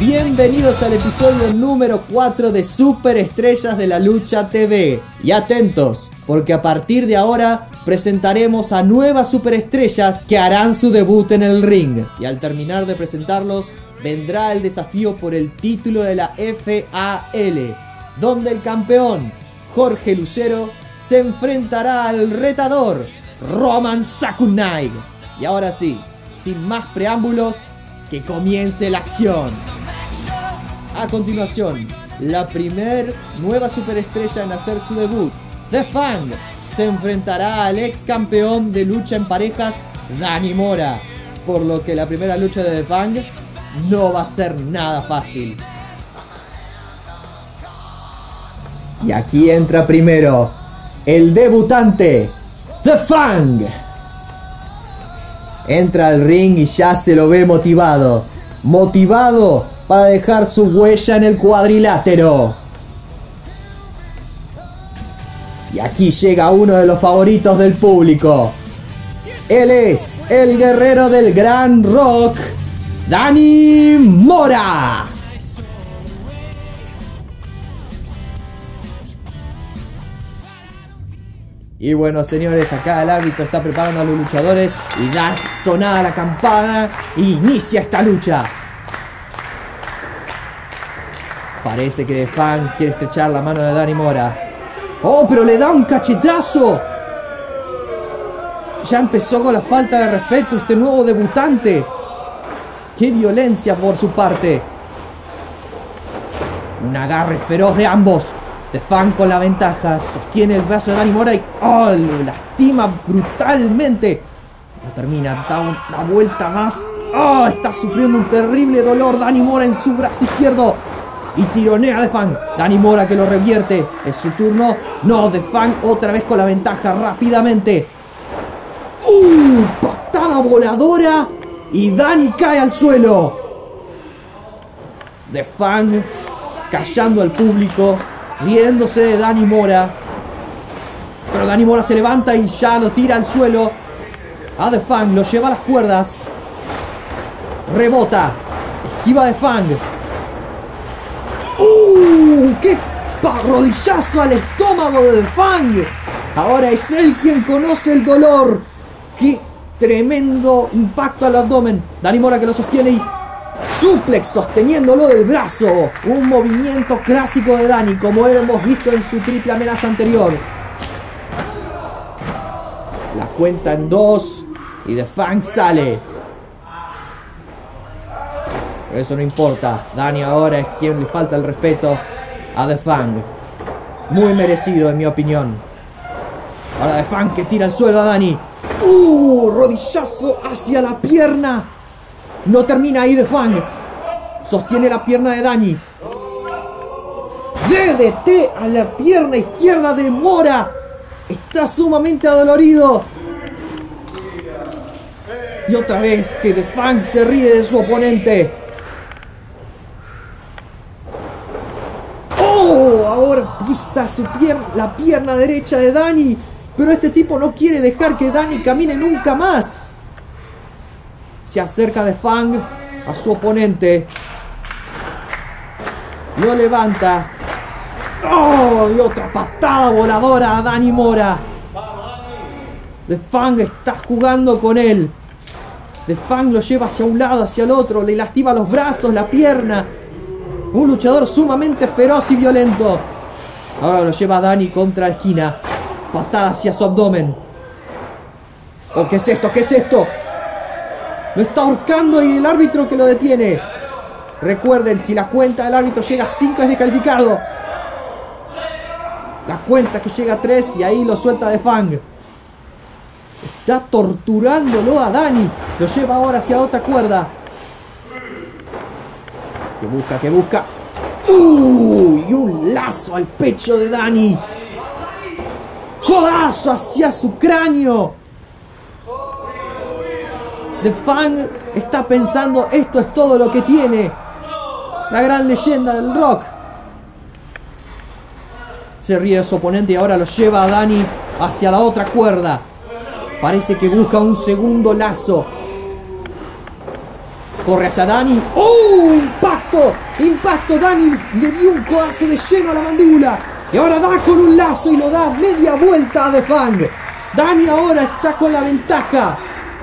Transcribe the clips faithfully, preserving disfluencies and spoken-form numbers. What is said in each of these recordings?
Bienvenidos al episodio número cuatro de Superestrellas de la Lucha T V. Y atentos, porque a partir de ahora presentaremos a nuevas superestrellas que harán su debut en el ring. Y al terminar de presentarlos, vendrá el desafío por el título de la F A L, donde el campeón, Jorge Lucero, se enfrentará al retador, Roman Sakunai. Y ahora sí, sin más preámbulos, que comience la acción. A continuación, la primer nueva superestrella en hacer su debut, The Fang, se enfrentará al ex campeón de lucha en parejas, Danny Mora, por lo que la primera lucha de The Fang no va a ser nada fácil. Y aquí entra primero el debutante, The Fang. Entra al ring y ya se lo ve motivado. Motivado para dejar su huella en el cuadrilátero. Y aquí llega uno de los favoritos del público. Él es el guerrero del Gran Rock, Danny Mora. Y bueno, señores, acá el árbitro está preparando a los luchadores y da sonada la campana e inicia esta lucha. Parece que The Fang quiere estrechar la mano de Danny Mora. ¡Oh, pero le da un cachetazo! Ya empezó con la falta de respeto este nuevo debutante. ¡Qué violencia por su parte! Un agarre feroz de ambos. The Fang con la ventaja, sostiene el brazo de Danny Mora y oh, lo lastima brutalmente. No termina, da una vuelta más. Oh, está sufriendo un terrible dolor Danny Mora en su brazo izquierdo. Y tironea a The Fang. Danny Mora que lo revierte. Es su turno. No, The Fang otra vez con la ventaja rápidamente. ¡Uh! Patada voladora. Y Danny cae al suelo. The Fang callando al público, riéndose de Danny Mora. Pero Danny Mora se levanta y ya lo tira al suelo. A The Fang lo lleva a las cuerdas. Rebota. Esquiva The Fang. ¡Uh! ¡Qué rodillazo al estómago de The Fang! Ahora es él quien conoce el dolor. ¡Qué tremendo impacto al abdomen! Danny Mora que lo sostiene y suplex sosteniéndolo del brazo. Un movimiento clásico de Danny, como hemos visto en su triple amenaza anterior. La cuenta en dos y The Fang sale. Pero eso no importa. Danny ahora es quien le falta el respeto a The Fang. Muy merecido en mi opinión. Ahora The Fang que tira al suelo a Danny. ¡Uh! Rodillazo hacia la pierna. No termina ahí The Fang. Sostiene la pierna de Danny. D D T a la pierna izquierda de Mora. Está sumamente adolorido. Y otra vez que The Fang se ríe de su oponente. ¡Oh! Ahora pisa su pierna, la pierna derecha de Danny. Pero este tipo no quiere dejar que Danny camine nunca más. Se acerca The Fang a su oponente. Lo levanta. ¡Oh! Y otra patada voladora a Danny Mora. The Fang está jugando con él. The Fang lo lleva hacia un lado, hacia el otro. Le lastima los brazos, la pierna. Un luchador sumamente feroz y violento. Ahora lo lleva a Danny contra la esquina. Patada hacia su abdomen. ¿Oh, qué es esto? ¿Qué es esto? Lo está ahorcando y el árbitro que lo detiene. Recuerden, si la cuenta del árbitro llega a cinco es descalificado. La cuenta que llega a tres y ahí lo suelta The Fang. Está torturándolo a Danny. Lo lleva ahora hacia otra cuerda. Que busca, que busca. ¡Uh! Y un lazo al pecho de Danny. Codazo hacia su cráneo. The Fang está pensando, esto es todo lo que tiene. La gran leyenda del rock. Se ríe de su oponente y ahora lo lleva a Danny hacia la otra cuerda. Parece que busca un segundo lazo. Corre hacia Danny. ¡Oh! Impacto impacto, impacto. Dani le dio un codazo de lleno a la mandíbula. Y ahora da con un lazo y lo da media vuelta a The Fang. Dani ahora está con la ventaja.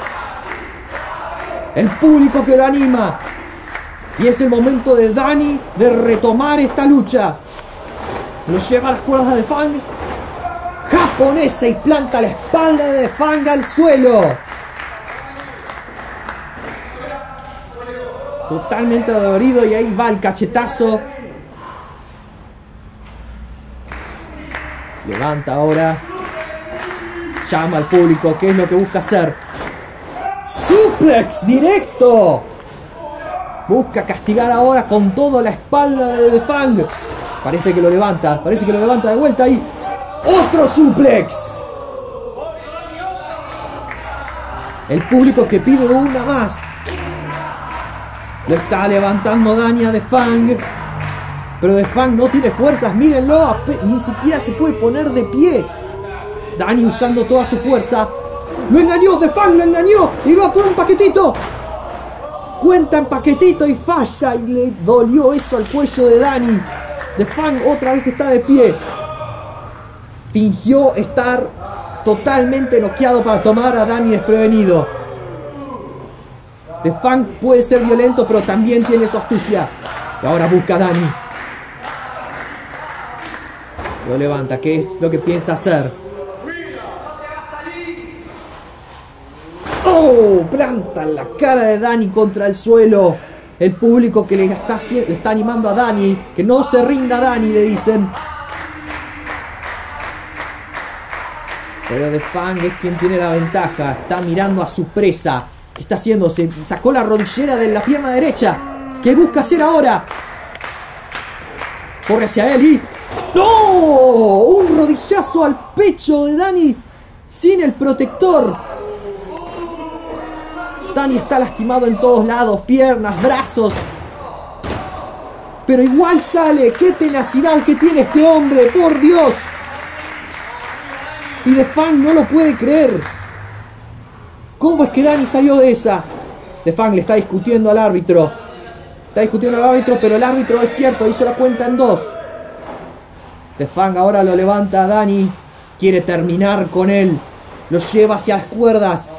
El público que lo anima. Y es el momento de Dani de retomar esta lucha. Lo lleva a las cuerdas de The Fang. Japonesa y planta la espalda de The Fang al suelo. Totalmente dolorido y ahí va el cachetazo. Levanta ahora. Llama al público. ¿Qué es lo que busca hacer? ¡Suplex directo! Busca castigar ahora con todo la espalda de The Fang. Parece que lo levanta. Parece que lo levanta de vuelta ahí. ¡Otro suplex! El público que pide una más. Lo está levantando Dani a The Fang. Pero The Fang no tiene fuerzas. Mírenlo. Ni siquiera se puede poner de pie. Dani usando toda su fuerza. Lo engañó. The Fang lo engañó. Y va por un paquetito. Cuenta en paquetito y falla. Y le dolió eso al cuello de Dani. The Fang otra vez está de pie. Fingió estar totalmente noqueado para tomar a Dani desprevenido. The Fang puede ser violento, pero también tiene su astucia. Y ahora busca a Dani. Lo levanta. ¿Qué es lo que piensa hacer? ¡Oh! Planta la cara de Dani contra el suelo. El público que le está, le está animando a Dani. Que no se rinda a Dani, le dicen. Pero The Fang es quien tiene la ventaja. Está mirando a su presa. ¿Qué está haciendo? Se sacó la rodillera de la pierna derecha. ¿Qué busca hacer ahora? Corre hacia él y... ¡No! Un rodillazo al pecho de Dani sin el protector. Dani está lastimado en todos lados. Piernas, brazos. Pero igual sale. ¡Qué tenacidad que tiene este hombre! ¡Por Dios! Y The Fang no lo puede creer. ¿Cómo es que Dani salió de esa? The Fang le está discutiendo al árbitro. Está discutiendo al árbitro, pero el árbitro es cierto, hizo la cuenta en dos. The Fang ahora lo levanta a Dani. Quiere terminar con él. Lo lleva hacia las cuerdas.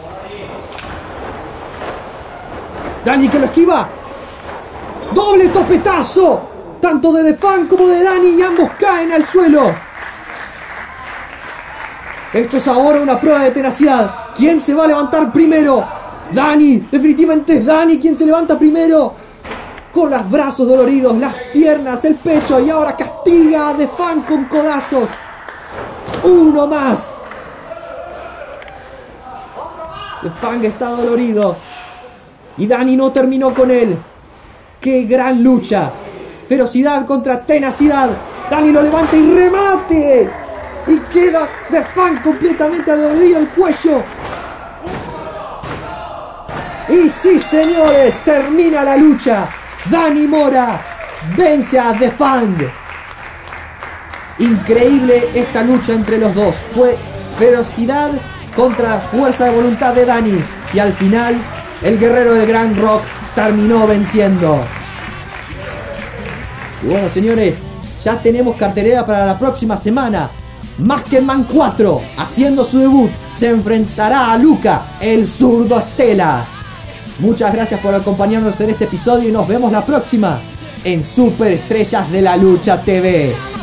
Dani que lo esquiva. ¡Doble topetazo! Tanto de The Fang como de Dani y ambos caen al suelo. Esto es ahora una prueba de tenacidad. ¿Quién se va a levantar primero? Dani. Definitivamente es Dani quien se levanta primero. Con los brazos doloridos, las piernas, el pecho. Y ahora castiga a The Fang con codazos. Uno más. The Fang está dolorido. Y Dani no terminó con él. ¡Qué gran lucha! Ferocidad contra tenacidad. Dani lo levanta y remate. Y queda The Fang completamente adolorido el cuello. Y sí, señores, termina la lucha. Dani Mora vence a The Fang. Increíble esta lucha entre los dos. Fue ferocidad contra fuerza de voluntad de Dani. Y al final, el guerrero del Gran Rock terminó venciendo. Y bueno, señores, ya tenemos cartelera para la próxima semana. Masked Man cuatro, haciendo su debut, se enfrentará a Luca, el zurdo Estela. Muchas gracias por acompañarnos en este episodio y nos vemos la próxima en Superestrellas de la Lucha T V.